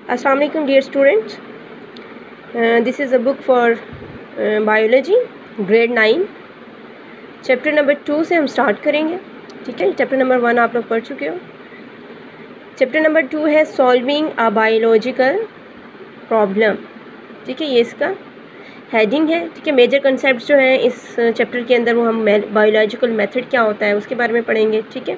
अस्सलाम वालेकुम dear students, this is a book for biology grade 9 chapter number 2 से हम स्टार्ट करेंगे। ठीक है, चैप्टर नंबर 1 आप लोग पढ़ चुके हो। चैप्टर नंबर 2 है सॉल्विंग अ बायोलॉजिकल प्रॉब्लम। ठीक है, ये इसका हेडिंग है। ठीक है, मेजर कंसेप्ट जो हैं इस चैप्टर के अंदर वो हम बायोलॉजिकल मेथड क्या होता है उसके बारे में पढ़ेंगे। ठीक है,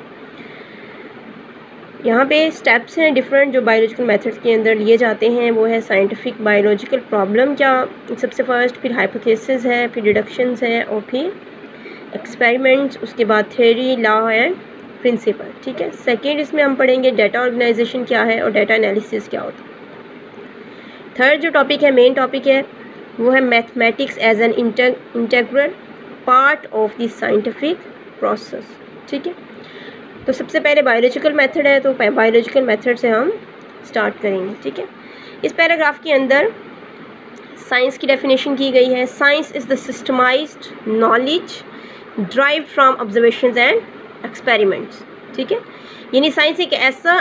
यहाँ पे स्टेप्स हैं डिफरेंट जो बायोलॉजिकल मेथड्स के अंदर लिए जाते हैं। वो है साइंटिफिक बायोलॉजिकल प्रॉब्लम क्या सबसे फर्स्ट, फिर हाइपोथेसिस है, फिर डिडक्शंस है और फिर एक्सपेरिमेंट्स, उसके बाद थ्योरी, लॉ एंड प्रिंसिपल। ठीक है, सेकेंड इसमें हम पढ़ेंगे डाटा ऑर्गेनाइजेशन क्या है और डाटा एनालिसिस क्या होता है। थर्ड जो टॉपिक है, मेन टॉपिक है, वो है mathematics as an integral part of the scientific process. ठीक है, तो सबसे पहले बायोलॉजिकल मेथड है, तो बायोलॉजिकल मेथड से हम स्टार्ट करेंगे। ठीक है, इस पैराग्राफ के अंदर साइंस की डेफिनेशन की गई है। Science is the systematized knowledge drive from observations and experiments. ठीक है, यानी साइंस एक ऐसा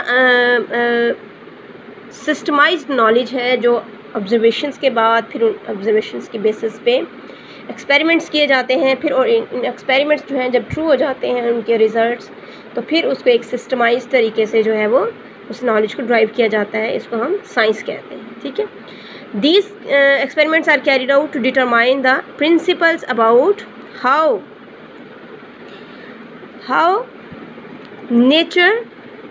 सिस्टमाइज्ड नॉलेज है जो ऑब्जर्वेशंस के बाद फिर उन ऑब्जर्वेशंस के बेसिस पे एक्सपेरिमेंट्स किए जाते हैं, फिर और इन एक्सपेरिमेंट्स जो हैं जब ट्रू हो जाते हैं उनके रिजल्ट्स, तो फिर उसको एक सिस्टमाइज तरीके से जो है वो उस नॉलेज को ड्राइव किया जाता है। इसको हम साइंस कहते हैं। ठीक है, these experiments are carried out to determine the principles about how nature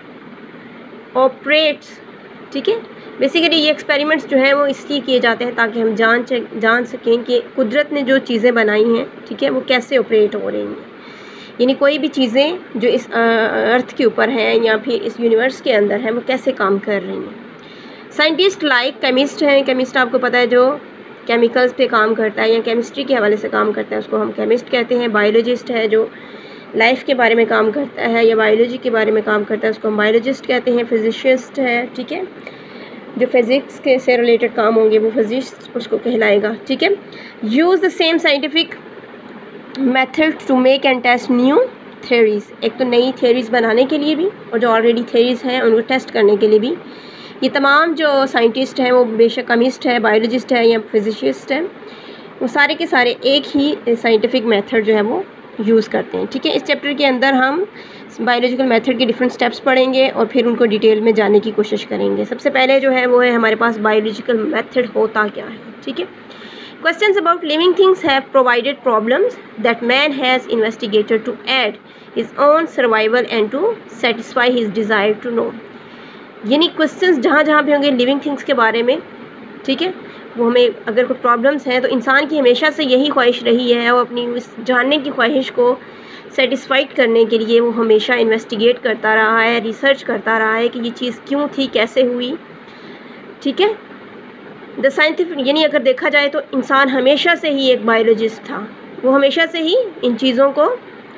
operates. ठीक है, बेसिकली ये एक्सपेरिमेंट्स जो हैं वो इसलिए किए जाते हैं ताकि हम जान सकें कि कुदरत ने जो चीज़ें बनाई हैं, ठीक है, वो कैसे ऑपरेट हो रही हैं। यानी कोई भी चीज़ें जो इस अर्थ के ऊपर हैं या फिर इस यूनिवर्स के अंदर हैं वो कैसे काम कर रही हैं। साइंटिस्ट लाइक केमिस्ट हैं, केमिस्ट आपको पता है जो केमिकल्स पे काम करता है या केमिस्ट्री के हवाले से काम करता है उसको हम केमिस्ट कहते हैं। बायोलॉजिस्ट है जो लाइफ के बारे में काम करता है या बायोलॉजी के बारे में काम करता है उसको हम बायोलॉजिस्ट कहते हैं। फिजिशिस्ट है, ठीक है, जो फिज़िक्स के से रिलेटेड काम होंगे वो फिजिस्ट उसको कहलाएगा। ठीक है, use the same scientific method to make and test new theories. एक तो नई थ्योरीज बनाने के लिए भी और जो ऑलरेडी थ्योरीज हैं उनको टेस्ट करने के लिए भी। ये तमाम जो साइंटिस्ट हैं वो बेशक केमिस्ट है, बायोलॉजिस्ट है या फिजिशिस्ट है, वो सारे के सारे एक ही साइंटिफिक मेथड जो है वो यूज़ करते हैं। ठीक है, इस चैप्टर के अंदर हम बायोलॉजिकल मेथड के डिफरेंट स्टेप्स पढ़ेंगे और फिर उनको डिटेल में जानने की कोशिश करेंगे। सबसे पहले जो है वो है हमारे पास बायोलॉजिकल मेथड होता क्या है। ठीक है, Questions about living things have provided problems that man has investigated to aid his own survival and to satisfy his desire to know। यानी क्वेश्चंस जहाँ जहाँ भी होंगे लिविंग थिंग्स के बारे में, ठीक है, वो हमें अगर कोई प्रॉब्लम्स हैं तो इंसान की हमेशा से यही ख्वाहिश रही है, वो अपनी उस जानने की ख्वाहिश को सेटिस्फाइड करने के लिए वो हमेशा इन्वेस्टिगेट करता रहा है, रिसर्च करता रहा है कि ये चीज़ क्यों थी, कैसे हुई। ठीक है, द साइंटिफिक, यानी अगर देखा जाए तो इंसान हमेशा से ही एक बायोलॉजिस्ट था। वो हमेशा से ही इन चीज़ों को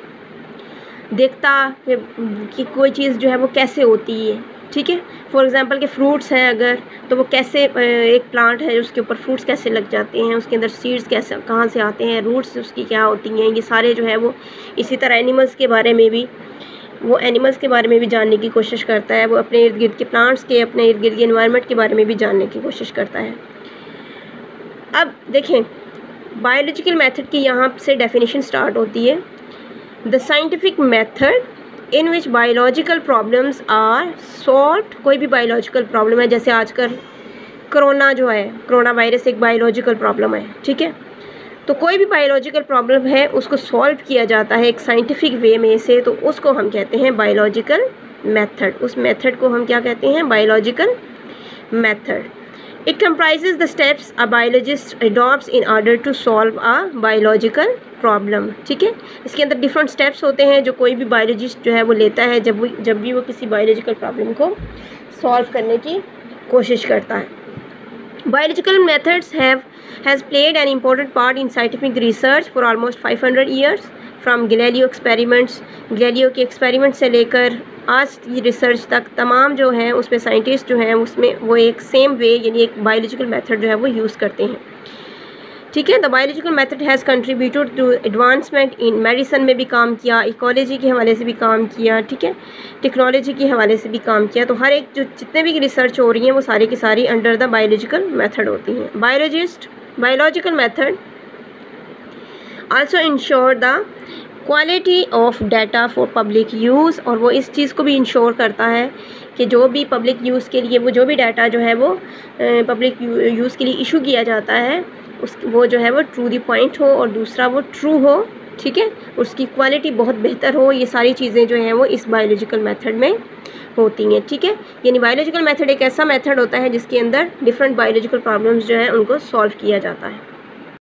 देखता कि कोई चीज़ जो है वो कैसे होती है। ठीक है, फॉर एग्जांपल के फ्रूट्स हैं अगर, तो वो कैसे, एक प्लांट है उसके ऊपर फ्रूट्स कैसे लग जाते हैं, उसके अंदर सीड्स कैसे कहाँ से आते हैं, रूट्स उसकी क्या होती हैं, ये सारे जो है वो। इसी तरह एनिमल्स के बारे में भी वो एनिमल्स के बारे में भी जानने की कोशिश करता है। वो अपने इर्द गिर्द के प्लांट्स के, अपने इर्द गिर्द के एनवायरनमेंट के बारे में भी जानने की कोशिश करता है। अब देखें बायोलॉजिकल मेथड की यहाँ से डेफिनेशन स्टार्ट होती है। The scientific method in which biological problems are solved. कोई भी बायोलॉजिकल प्रॉब्लम है, जैसे आजकल कोरोना जो है, कोरोना वायरस एक बायोलॉजिकल प्रॉब्लम है। ठीक है, तो कोई भी बायोलॉजिकल प्रॉब्लम है उसको सॉल्व किया जाता है एक साइंटिफिक वे में से, तो उसको हम कहते हैं बायोलॉजिकल मेथड। उस मेथड को हम क्या कहते हैं, biological method. It comprises the steps a biologist adopts in order to solve a biological problem। ठीक है, इसके अंदर डिफरेंट स्टेप्स होते हैं जो कोई भी बायोलॉजिस्ट जो है वो लेता है जब भी वो किसी बायोलॉजिकल प्रॉब्लम को सॉल्व करने की कोशिश करता है। Biological methods has played an important part in scientific research for almost 500 years, from Galileo experiments, Galileo के एक्सपेरिमेंट से लेकर आज की रिसर्च तक तमाम जो हैं उसमें साइंटिस्ट जो हैं उसमें वो एक सेम वे यानी एक बायोलॉजिकल मेथड जो है वो यूज़ करते हैं। ठीक है। The biological method has contributed to advancement in medicine में भी काम किया, इकोलॉजी के हवाले से भी काम किया, ठीक है, टेक्नोलॉजी के हवाले से भी काम किया। तो हर एक जो जितने भी रिसर्च हो रही हैं वो सारी की सारी अंडर द बायोलॉजिकल मेथड होती हैं। Biological method also ensure the quality of data for public use, और वो इस चीज़ को भी इंश्योर करता है कि जो भी पब्लिक यूज़ के लिए वो जो भी डाटा जो है वो पब्लिक यूज़ के लिए इशू किया जाता है वो जो है वो ट्रू द पॉइंट हो, और दूसरा वो ट्रू हो, ठीक है, उसकी क्वालिटी बहुत बेहतर हो। ये सारी चीज़ें जो हैं वो इस बायोलॉजिकल मेथड में होती हैं, ठीक है। यानी बायोलॉजिकल मेथड एक ऐसा मेथड होता है जिसके अंदर डिफरेंट बायोलॉजिकल प्रॉब्लम्स जो हैं उनको सॉल्व किया जाता है।